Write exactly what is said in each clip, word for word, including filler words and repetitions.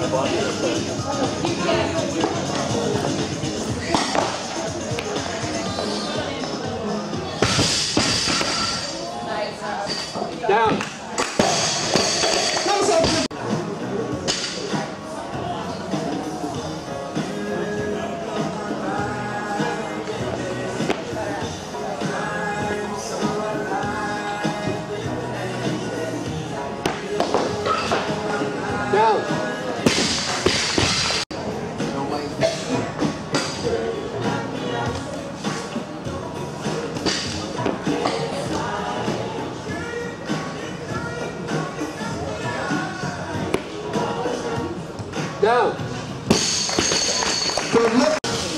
Down. Down. Down. Good look.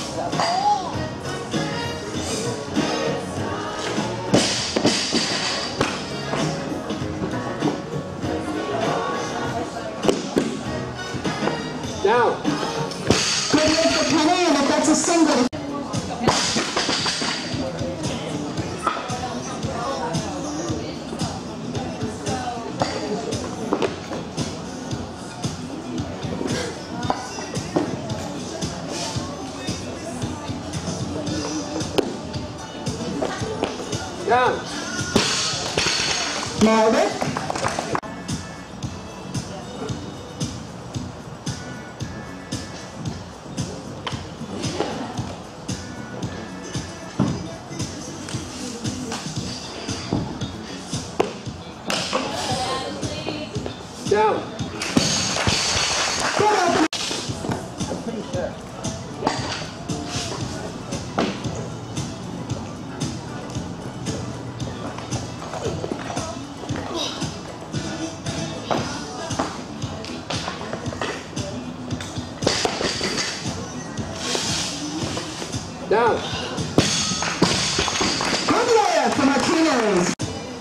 Down. Good look for penny, and if that's a single. Down. Nailed it. Down. Down. Good layer for Martinez.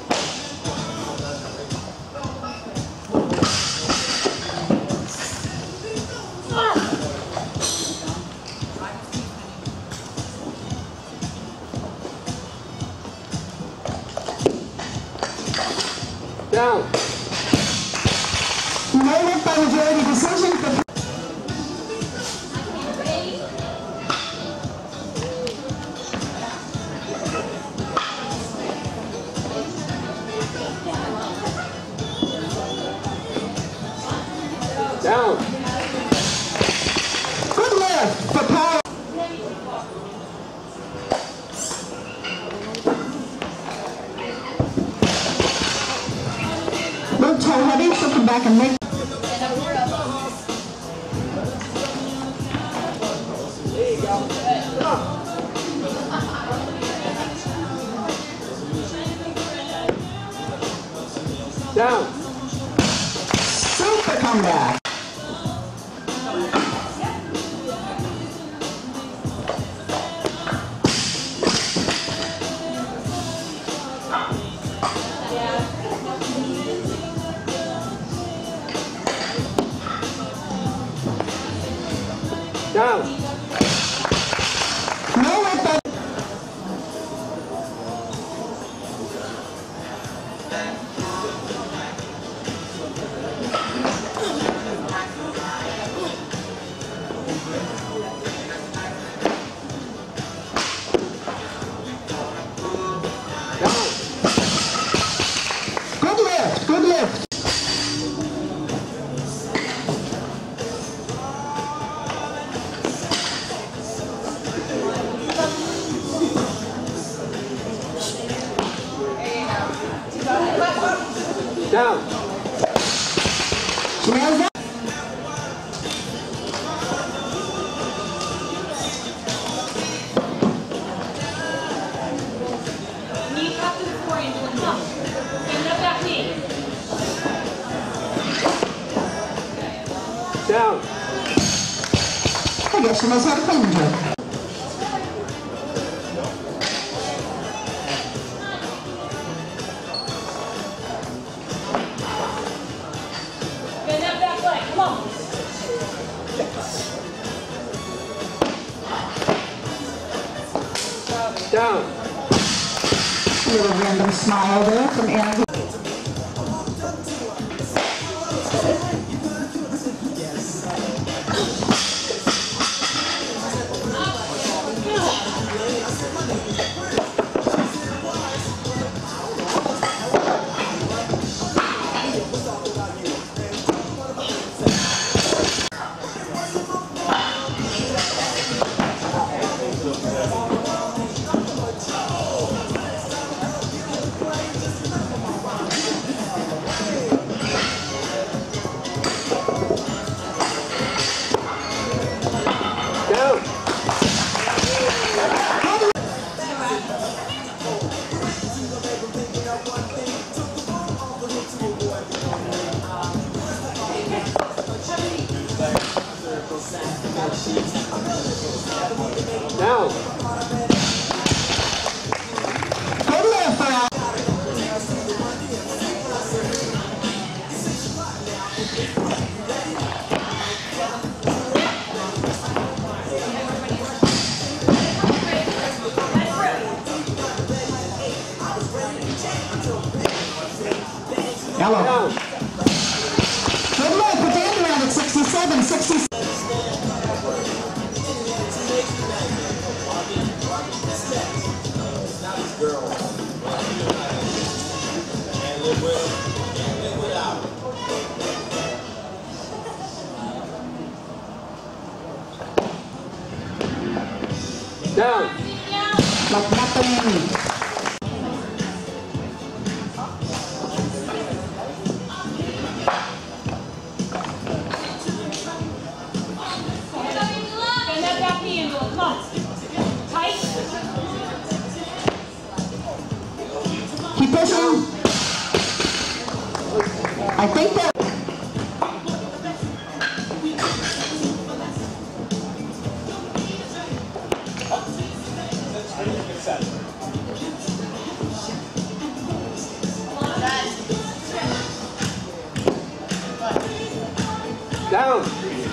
Down. Made it by majority decision for down. Good lift for power. Look toe heavy, so come back and make. There you go. Down. Super comeback. Down. No weapon. Down. Good lift. Good lift. Down. Nails up. Knee up to the floor and do a thump. Bend up that knee. Down. I guess she knows how to clean her. Down. A little random smile there from Anna. Down. Good lift for us. Yellow. Down. Good lift. Put the end around at sixty-seven, sixty-six. Down. Like nothing. Bend that back knee into it. Come on. Tight. Keep pushing. I think that. Down.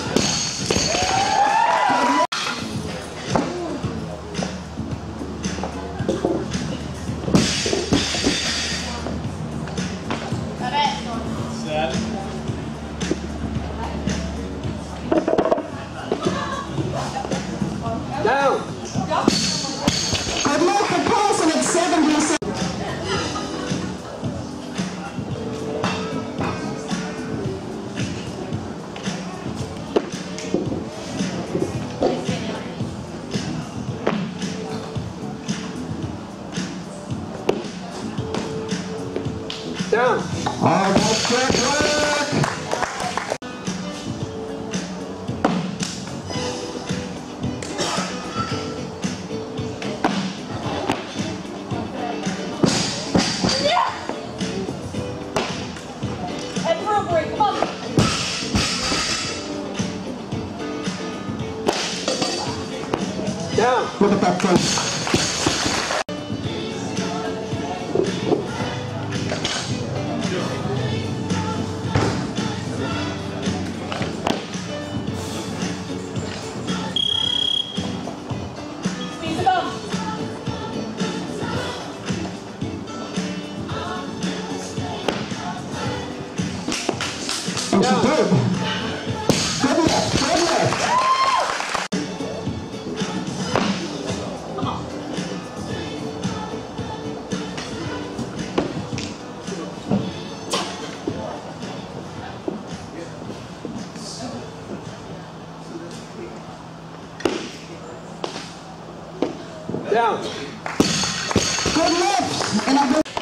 Down. Good luck for Paulson at seventy-seven. Down. All right, good work. Head for a break. Come on. Down. Look at that face. Squeeze the bum. And she did. Good lift, good lift. Down. Good lift. And a good.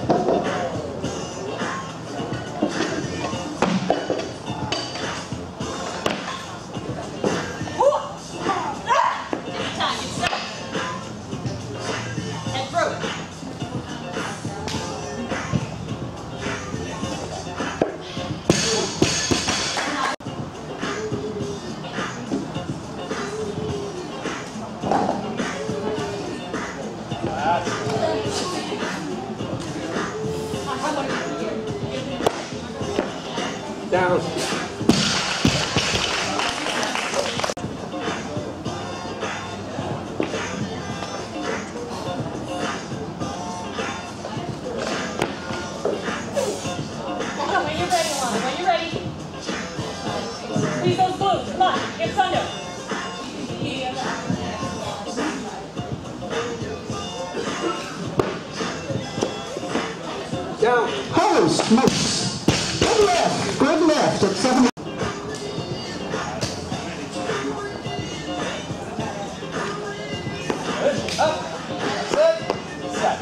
Time. It's done. Head through. Down. When you're ready, Alana. When you're ready. Squeeze those glutes. Come on. Hips under. Down. Holy smokes. Good lift, good lift at seventy. Up. Sit. Set.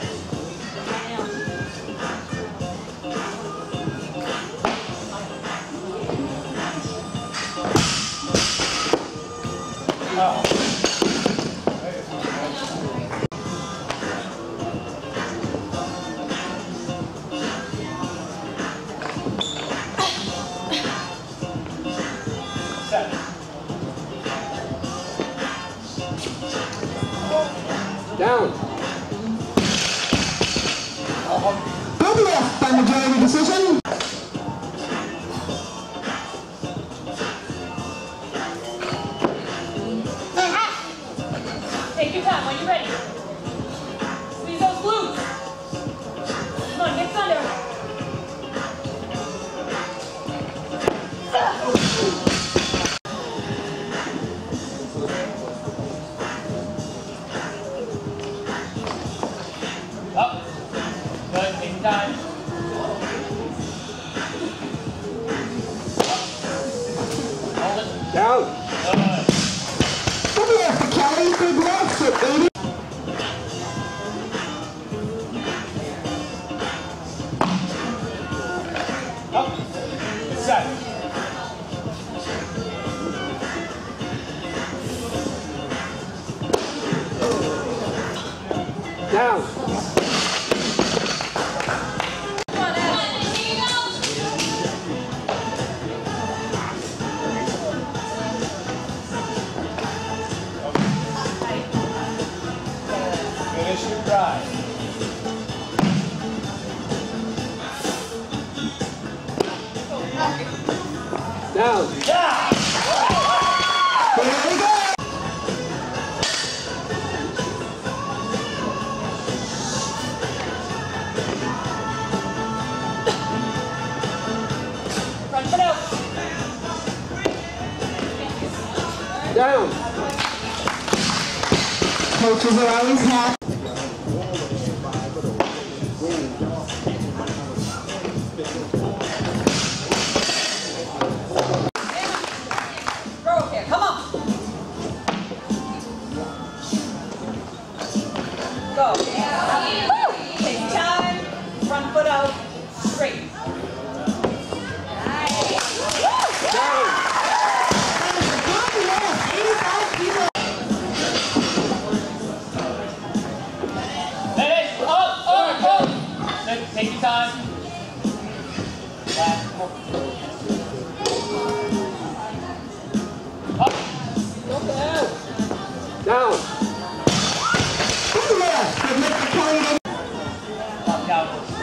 Down. Good lift by majority decision. Take your time when you're ready. Squeeze those glutes. Come on, get under. Up. Good. Take your time. Hold it. Down. Good. Good lift for Kelly. Good lift at eighty. Up. Set. Down. Come on, Adam. Finish your drive. Down. Yeah. There we go. Front foot out. Down. Coaches are always happy. Throw up here. Come on. Go. Woo. Take your time. Front foot out. Straight. Down. Good lift. eighty-five kilos. Finish. Up. Up. Up. Take, take your time. Last. Up. Down. Good lift. Good lift for Kelly. Up. Down.